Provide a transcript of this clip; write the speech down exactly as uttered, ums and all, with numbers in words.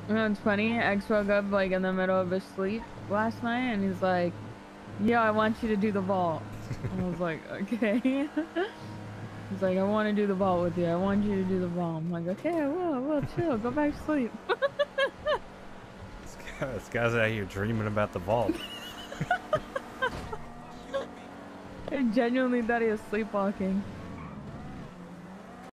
You know, it's funny. X woke up like in the middle of his sleep last night, and he's like, "Yeah, I want you to do the vault." I was like, "Okay." He's like, "I want to do the vault with you. I want you to do the vault." I'm like, "Okay, I will. I will. Chill. Go back to sleep." This, guy, this guy's out here dreaming about the vault. I genuinely thought he was sleepwalking.